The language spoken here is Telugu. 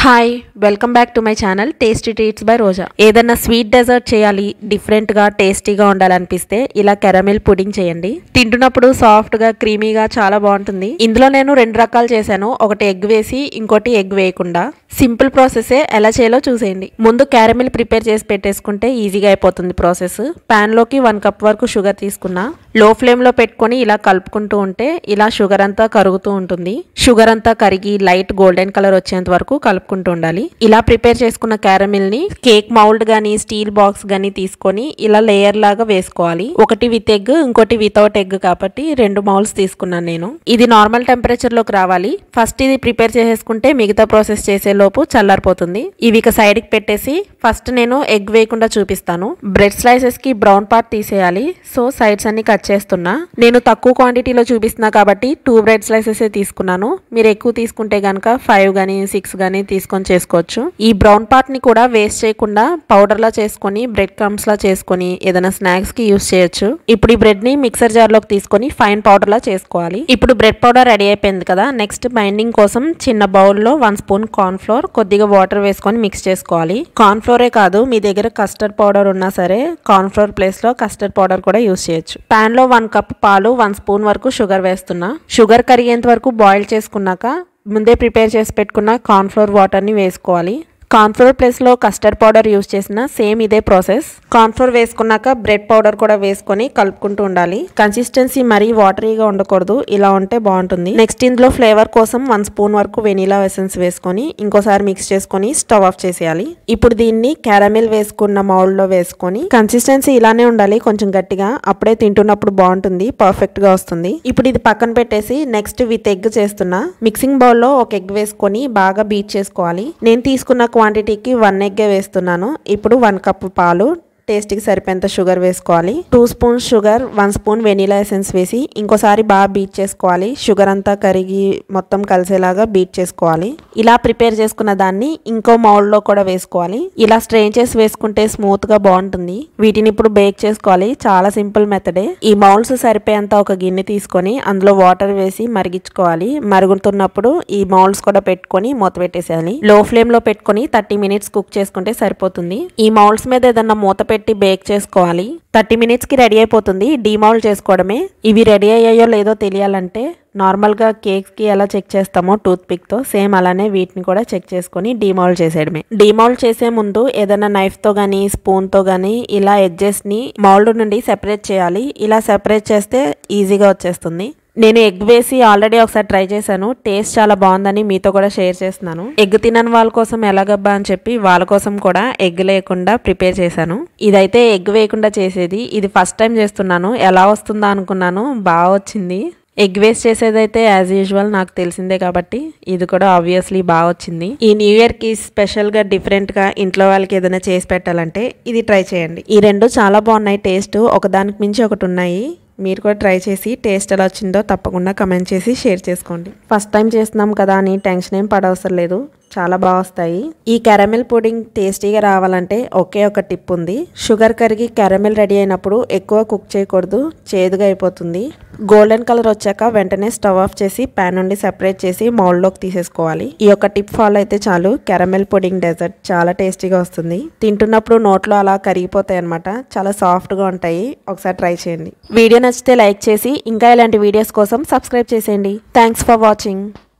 Hi welcome back to my channel tasty treats by Roja. ఏదన్నా స్వీట్ డెజర్ట్ చేయాలి, డిఫరెంట్గా టేస్టీగా ఉండాలనిపిస్తే ఇలా కెరమిల్ పుడింగ్ చేయండి. తింటున్నప్పుడు సాఫ్ట్గా క్రీమీగా చాలా బాగుంటుంది. ఇందులో నేను 2 రకాలు చేశాను, ఒకటి ఎగ్ వేసి ఇంకోటి ఎగ్ వేయకుండా. సింపుల్ ప్రాసెసే, ఎలా చేయాలో చూసేయండి. ముందు క్యారమిల్ ప్రిపేర్ చేసి పెట్టేసుకుంటే ఈజీగా అయిపోతుంది ప్రాసెస్. ప్యాన్ లోకి 1 కప్ వరకు షుగర్ తీసుకున్నా. లో ఫ్లేమ్ లో పెట్టుకొని ఇలా కలుపుకుంటూ ఉంటే ఇలా షుగర్ అంతా కరుగుతూ ఉంటుంది. షుగర్ అంతా కరిగి లైట్ గోల్డెన్ కలర్ వచ్చేంత వరకు కలుపుకుంటూ ఉండాలి. ఇలా ప్రిపేర్ చేసుకున్న క్యారమిల్ ని కేక్ మౌల్డ్ గానీ స్టీల్ బాక్స్ గానీ తీసుకొని ఇలా లేయర్ లాగా వేసుకోవాలి. ఒకటి విత్ ఎగ్, ఇంకోటి వితౌట్ ఎగ్ కాబట్టి 2 మౌల్డ్స్ తీసుకున్నాను నేను. ఇది నార్మల్ టెంపరేచర్ లోకి రావాలి. ఫస్ట్ ఇది ప్రిపేర్ చేసేసుకుంటే మిగతా ప్రాసెస్ చేసే లోపు చల్లారిపోతుంది. ఇవి ఇక సైడ్ కి పెట్టేసి ఫస్ట్ నేను ఎగ్ వేయకుండా చూపిస్తాను. బ్రెడ్ స్లైసెస్ కి బ్రౌన్ పార్ట్ తీసేయాలి. సో సైడ్స్ అన్ని కట్ చేస్తున్నా. నేను తక్కువ క్వాంటిటీలో చూపిస్తున్నా కాబట్టి 2 బ్రెడ్ స్లైసెస్ తీసుకున్నాను. మీరు ఎక్కువ తీసుకుంటే గనక 5 గానీ 6 గానీ తీసుకొని చేసుకోవచ్చు. ఈ బ్రౌన్ పార్ట్ ని కూడా వేస్ట్ చేయకుండా పౌడర్ లా చేసుకొని బ్రెడ్ క్రమ్స్ లా చేసుకొని ఏదైనా స్నాక్స్ కి యూస్ చేయొచ్చు. ఇప్పుడు ఈ బ్రెడ్ ని మిక్సర్ జార్ లోకి తీసుకొని ఫైన్ పౌడర్ లా చేసుకోవాలి. ఇప్పుడు బ్రెడ్ పౌడర్ రెడీ అయిపోయింది కదా. నెక్స్ట్ బైండింగ్ కోసం చిన్న బౌల్ లో 1 స్పూన్ కార్న్ ఫ్లోర్, కొద్దిగా వాటర్ వేసుకొని మిక్స్ చేసుకోవాలి. కార్న్ ఫ్లోరే కాదు, మీ దగ్గర కస్టర్డ్ పౌడర్ ఉన్నా సరే కార్న్ ఫ్లోర్ ప్లేస్ లో కస్టర్డ్ పౌడర్ కూడా యూస్ చేయొచ్చు. పాన్ లో 1 కప్ పాలు, 1 స్పూన్ వరకు షుగర్ వేస్తున్నా. షుగర్ కరిగేంత వరకు బాయిల్ చేసుకున్నాక ముందే ప్రిపేర్ చేసి పెట్టుకున్న కార్న్ ఫ్లోర్ వాటర్ ని వేసుకోవాలి. కార్న్ ఫ్లోర్ ప్లేస్ లో కస్టర్డ్ పౌడర్ యూస్ చేసిన సేమ్ ఇదే ప్రాసెస్. కార్న్ ఫ్లోర్ వేసుకున్నాక బ్రెడ్ పౌడర్ కూడా వేసుకొని కలుపుకుంటూ ఉండాలి. కన్సిస్టెన్సీ మరీ వాటరీగా ఉండకూడదు, ఇలా ఉంటే బాగుంటుంది. నెక్స్ట్ ఇందులో ఫ్లేవర్ కోసం 1 స్పూన్ వరకు వెనీలా ఎసెన్స్ వేసుకొని ఇంకోసారి మిక్స్ చేసుకొని స్టవ్ ఆఫ్ చేసేయాలి. ఇప్పుడు దీన్ని క్యారమిల్ వేసుకున్న మౌల్డ్ లో వేసుకొని కన్సిస్టెన్సీ ఇలానే ఉండాలి, కొంచెం గట్టిగా. అప్పుడే తింటున్నప్పుడు బాగుంటుంది, పర్ఫెక్ట్ గా వస్తుంది. ఇప్పుడు ఇది పక్కన పెట్టేసి నెక్స్ట్ విత్ ఎగ్ చేస్తున్నా. మిక్సింగ్ బౌల్ లో ఒక ఎగ్ వేసుకొని బాగా బీట్ చేసుకోవాలి. నేను తీసుకున్న క్వాంటిటీకి 1 ఎగ్ వేస్తున్నాను. ఇప్పుడు 1 కప్ పాలు, టేస్ట్కి సరిపోయేంత షుగర్ వేసుకోవాలి. 2 spoons sugar, 1 spoon vanilla essence వేసి ఇంకోసారి బాగా బీట్ చేసుకోవాలి. షుగర్ అంతా కరిగి మొత్తం కలిసేలాగా బీట్ చేసుకోవాలి. ఇలా ప్రిపేర్ చేసుకున్న దాన్ని ఇంకో మౌల్డ్ లో కూడా వేసుకోవాలి. ఇలా స్ట్రెయిన్ చేసి వేసుకుంటే స్మూత్ గా బాగుంటుంది. వీటిని ఇప్పుడు బేక్ చేసుకోవాలి. చాలా సింపుల్ మెథడే. ఈ మౌల్డ్స్ సరిపోయేంత ఒక గిన్నె తీసుకొని అందులో వాటర్ వేసి మరిగించుకోవాలి. మరుగుతున్నప్పుడు ఈ మౌల్డ్స్ కూడా పెట్టుకొని మూత పెట్టేసేయాలి. లో ఫ్లేమ్ లో పెట్టుకొని 30 మినిట్స్ కుక్ చేసుకుంటే సరిపోతుంది. ఈ మౌల్డ్స్ మీద ఏదన్నా మూత పెట్టి బేక్ చేసుకోవాలి. 30 మినిట్స్ కి రెడీ అయిపోతుంది. డీమౌల్డ్ చేసుకోవడమే. ఇవి రెడీ అయ్యాయో లేదో తెలియాలంటే నార్మల్ గా కేక్స్ కి ఎలా చెక్ చేస్తామో టూత్ పిక్ తో సేమ్ అలానే వీటిని కూడా చెక్ చేసుకొని డీమౌల్డ్ చేసేయడమే. డీమౌల్డ్ చేసే ముందు ఏదైనా నైఫ్ తో గానీ స్పూన్ తో గానీ ఇలా ఎడ్జెస్ ని మౌల్డ్ నుండి సెపరేట్ చేయాలి. ఇలా సెపరేట్ చేస్తే ఈజీగా వచ్చేస్తుంది. నేను ఎగ్ వేసి ఆల్రెడీ ఒకసారి ట్రై చేశాను. టేస్ట్ చాలా బాగుందని మీతో కూడా షేర్ చేస్తున్నాను. ఎగ్ తినని వాళ్ళ కోసం ఎలాగబ్బా అని చెప్పి వాళ్ళ కోసం కూడా ఎగ్ లేకుండా ప్రిపేర్ చేశాను. ఇదైతే ఎగ్ వేయకుండా చేసేది. ఇది ఫస్ట్ టైం చేస్తున్నాను. ఎలా వస్తుందా అనుకున్నాను, బాగా వచ్చింది. ఎగ్ వేస్ట్ చేసేదైతే యాజ్ యూజువల్ నాకు తెలిసిందే కాబట్టి ఇది కూడా ఆబ్వియస్లీ బాగా వచ్చింది. ఈ న్యూ ఇయర్ కి స్పెషల్ గా డిఫరెంట్ గా ఇంట్లో వాళ్ళకి ఏదైనా చేసి పెట్టాలంటే ఇది ట్రై చేయండి. ఈ 2 చాలా బాగున్నాయి. టేస్ట్ ఒకదానికి మించి ఒకటి ఉన్నాయి. మీరు కూడా ట్రై చేసి టేస్ట్ ఎలా వచ్చిందో తప్పకుండా కమెంట్ చేసి షేర్ చేసుకోండి. ఫస్ట్ టైం చేస్తున్నాం కదా అని టెన్షన్ ఏం పడవసరం లేదు, చాలా బాగా వస్తాయి. ఈ క్యారమిల్ పుడింగ్ టేస్టీగా రావాలంటే ఒకే ఒక టిప్ ఉంది. షుగర్ కరిగి క్యారమిల్ రెడీ అయినప్పుడు ఎక్కువ కుక్ చేయకూడదు, చేదుగా అయిపోతుంది. గోల్డెన్ కలర్ వచ్చాక వెంటనే స్టవ్ ఆఫ్ చేసి ప్యాన్ నుండి సెపరేట్ చేసి మౌల్డ్ లోకి తీసేసుకోవాలి. ఈ యొక్క టిప్ ఫాలో అయితే చాలు, క్యారమిల్ పుడింగ్ డెజర్ట్ చాలా టేస్టీగా వస్తుంది. తింటున్నప్పుడు నోట్లో అలా కరిగిపోతాయి అనమాట, చాలా సాఫ్ట్ గా ఉంటాయి. ఒకసారి ట్రై చేయండి. వీడియో నచ్చితే లైక్ చేసి ఇంకా ఇలాంటి వీడియోస్ కోసం సబ్స్క్రైబ్ చేసేయండి. Thanks for watching.